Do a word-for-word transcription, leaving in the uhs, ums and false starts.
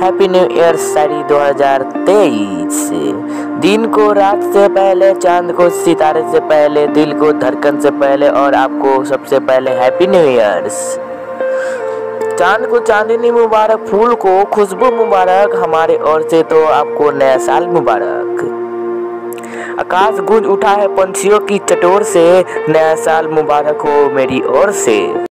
Happy new year शायरी दो हज़ार तेईस। दिन को रात से पहले, चांद को सितारे से पहले, दिल को धड़कन से पहले और आपको सबसे पहले हैप्पी न्यू ईयर्स। चांद को चांदनी मुबारक, फूल को खुशबू मुबारक, हमारे ओर से तो आपको नया साल मुबारक। आकाश गूंज उठा है पंछियों की चटोर से, नया साल मुबारक हो मेरी ओर से।